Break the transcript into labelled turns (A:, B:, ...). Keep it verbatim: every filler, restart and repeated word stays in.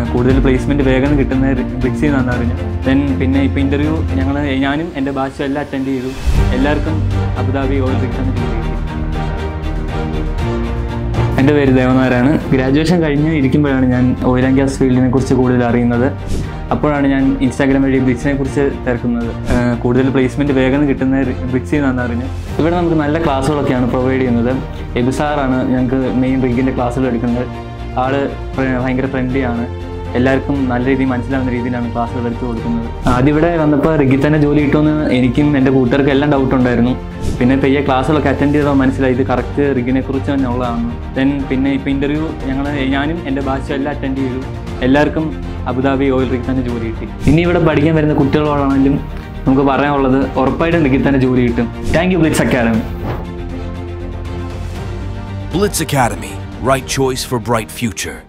A: കൂടുതൽ പ്ലേസ്മെൻറ്റ് വേഗം കിട്ടുന്ന ബ്രിക്സിൽ നിന്നാണ് അറിഞ്ഞു. ദെൻ പിന്നെ ഇപ്പോൾ ഇൻ്റർവ്യൂ ഞങ്ങൾ ഞാനും എൻ്റെ ബാച്ചും എല്ലാം അറ്റൻഡ് ചെയ്തു. എല്ലാവർക്കും അബുദാബി ഓയിൽ റിഗ്സ് എന്ന് ജോലി കിട്ടി. എൻ്റെ പേര് ദേവനാരാണ്. ഗ്രാജുവേഷൻ കഴിഞ്ഞ് ഇരിക്കുമ്പോഴാണ് ഞാൻ ഓയിൽ ആൻഡ് ഗ്യാസ് ഫീൽഡിനെ കുറിച്ച് കൂടുതൽ അറിയുന്നത്. അപ്പോഴാണ് ഞാൻ ഇൻസ്റ്റാഗ്രാം വഴി ബ്രിക്സിനെ കുറിച്ച് തിരക്കുന്നത്. കൂടുതൽ പ്ലേസ്മെൻറ്റ് വേഗം കിട്ടുന്ന ബ്രിക്സിൽ നിന്നാണ് അറിഞ്ഞു. ഇവിടെ നമുക്ക് നല്ല ക്ലാസ്സുകളൊക്കെയാണ് പ്രൊവൈഡ് ചെയ്യുന്നത്. എബി സാറാണ് ഞങ്ങൾക്ക് മെയിൻ റിഗിൻ്റെ ക്ലാസ്സുകൾ എടുക്കുന്നത്. ആൾ ഭയങ്കര ഫ്രണ്ട്ലിയാണ്. എല്ലാവർക്കും നല്ല രീതിയിൽ മനസ്സിലാവുന്ന രീതിയിലാണ് ക്ലാസ്സുകൾ എടുത്ത് കൊടുക്കുന്നത്. ആദ്യമിവിടെ വന്നപ്പോൾ റിഗിൽ തന്നെ ജോലി കിട്ടുമെന്ന് എനിക്കും എൻ്റെ കൂട്ടുകാർക്കും എല്ലാം ഡൗട്ട് ഉണ്ടായിരുന്നു. പിന്നെ പെയ്യ ക്ലാസ്സുകളൊക്കെ അറ്റൻഡ് ചെയ്താൽ മനസ്സിലായി ഇത് കറക്റ്റ് റിഗിനെ കുറിച്ച് തന്നെ ഉള്ളതാണ്. ദെൻ പിന്നെ ഇപ്പോൾ ഇൻ്റർവ്യൂ ഞങ്ങൾ ഞാനും എൻ്റെ ബാച്ചും എല്ലാം അറ്റൻഡ് ചെയ്തു. എല്ലാവർക്കും അബുദാബി ഓയിൽ റിഗിൽ തന്നെ ജോലി കിട്ടി. ഇനി ഇവിടെ പഠിക്കാൻ വരുന്ന കുട്ടികളോടാണെങ്കിലും നമുക്ക് പറയാനുള്ളത് ഉറപ്പായിട്ടും റിഗിൽ തന്നെ ജോലി കിട്ടും. Thank you Blitz Academy.
B: Blitz Academy, right choice for bright future.